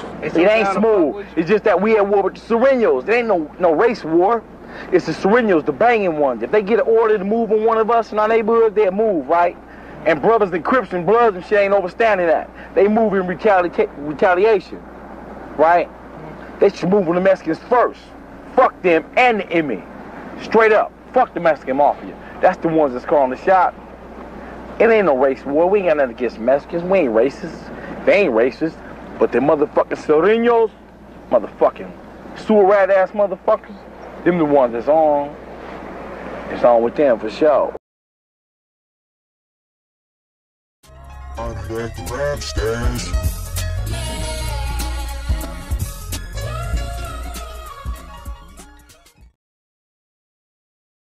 It ain't smooth. It's just that we at war with the Sureños. There ain't no race war. It's the Sureños, the banging ones. If they get an order to move on one of us in our neighborhood, they'll move, right? And brothers and Crips and Bloods and shit ain't overstanding that. They move in retaliation, right? They should move on the Mexicans first. Fuck them and the enemy. Straight up. Fuck the Mexican mafia. That's the ones that's calling the shot. It ain't no race war. We ain't got nothing against Mexicans. We ain't racist. They ain't racist. But them motherfucking Sureños, motherfucking sewer rat ass motherfuckers, them the ones that's on. It's on with them for sure. I'm back to Rap Stash.